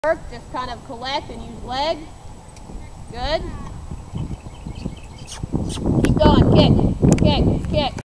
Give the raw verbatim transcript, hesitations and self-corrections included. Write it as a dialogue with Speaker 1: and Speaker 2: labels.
Speaker 1: work, just kind of collect and use leg. Good. Keep going, kick, kick, kick.